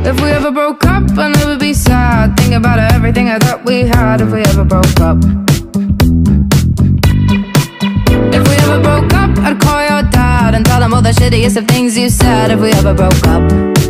If we ever broke up, I'd never be sad. Think about everything I thought we had. If we ever broke up, if we ever broke up, I'd call your dad and tell him all the shittiest of things you said. If we ever broke up.